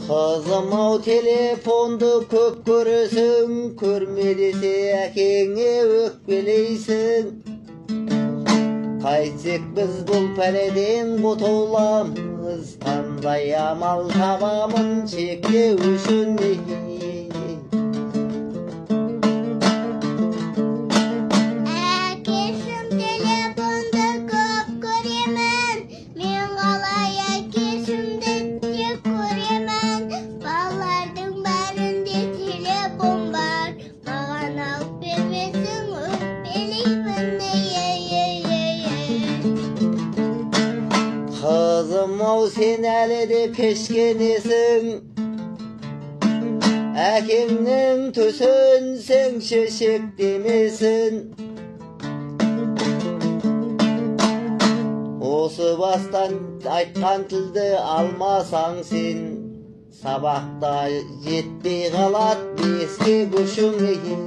Kızım ау telefondu көп көресің, көрме десе әкеңе өкпелейсің. Қайтсек біз бұл пәледен құтыламыз, қандай амал табамын шектеу үшін. Kızım ау sen әлі де кешкенесің, әкеңнің төсін сен шешектемесін. Осы бастан айтқан тілді алмасаң сен, сабақта жетпей қалат беске көшің.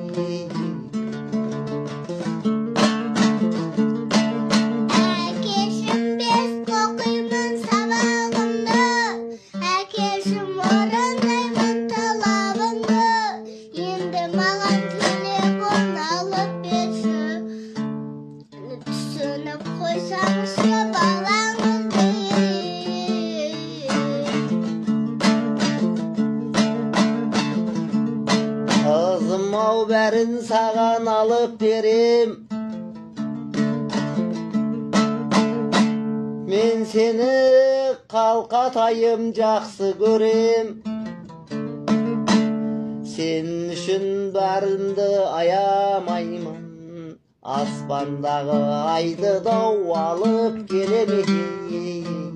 Kızım ау бәрін саған алып берем, мен сені қалқатайым жақсы көрем. Сен үшін бәрімді аямаймын, аспандағы айды да алып келем.